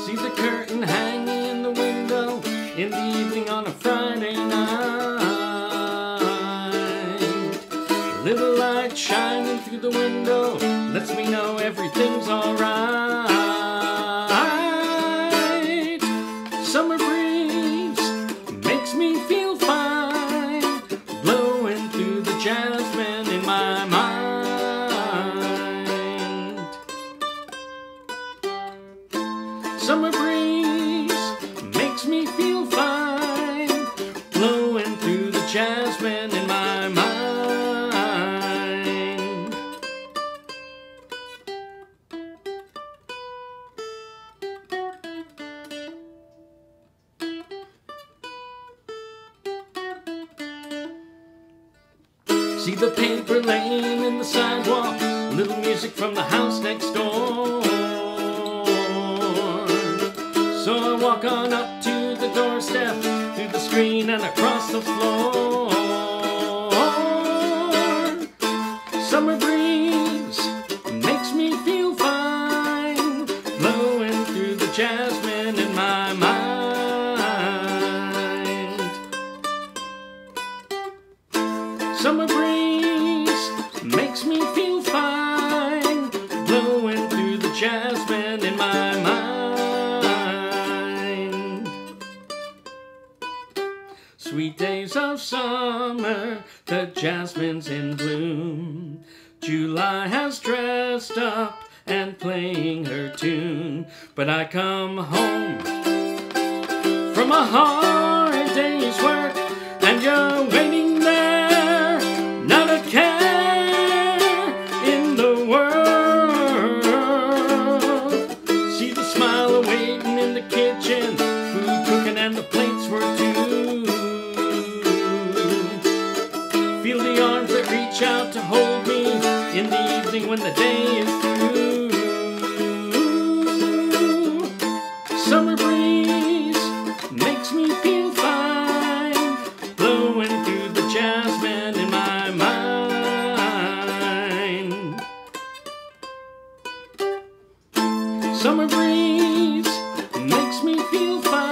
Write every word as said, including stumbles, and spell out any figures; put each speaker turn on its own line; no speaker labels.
See the curtain hanging in the window in the evening on a Friday night. A little light shining through the window lets me know everything's alright. Summer breeze makes me feel fine, blowing through the jasmine in my mind. Summer breeze makes me feel fine, blowing through the jasmine in my mind. See the paper laying in the sidewalk, little music from the house next door. So I walk on up to the doorstep, through the screen and across the floor. Summer breeze makes me feel fine, blowing through the jasmine in my mind. Summer breeze makes me feel fine, blowing through the jasmine in my mind. Sweet days of summer, the jasmine's in bloom. July has dressed up and playing her tune. But I come home from a hard day's work, and you're waiting there, not a care in the world. See the smile awaiting in the kitchen, food cooking and the plates were too. Feel the arms that reach out to hold me in the evening when the day is through. Summer breeze makes me feel fine, blowing through the jasmine in my mind. Summer breeze makes me feel fine.